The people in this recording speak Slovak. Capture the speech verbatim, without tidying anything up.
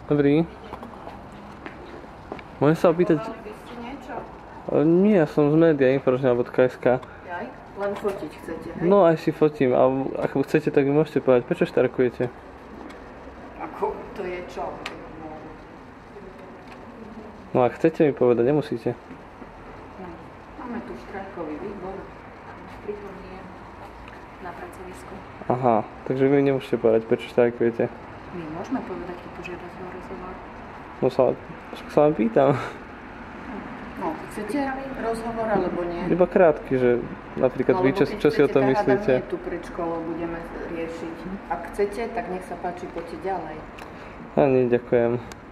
Dobrý. Môžem sa opýtať... Volali by ste niečo? Nie, ja som z média informačná bodka es ká. Jaj? Len fotiť chcete, hej? No aj si fotím, a ak chcete, tak mi môžete povedať, prečo štarkujete? Ako, to je čo? No ak chcete mi povedať, nemusíte. No, máme tu štrajkový výbor. Pritom nie na pracovisku. Aha, takže vy mi nemôžete povedať, prečo štarkujete. My môžeme povedať, keď požiadať o rozhovor. No sa, sa vám pýtam. No, chcete rozhovor alebo nie? Iba krátky, že napríklad vy, čo, čo si o tom myslíte. Nie tu pred školou budeme riešiť. Ak chcete, tak nech sa páči, poďte ďalej. A nie, ďakujem.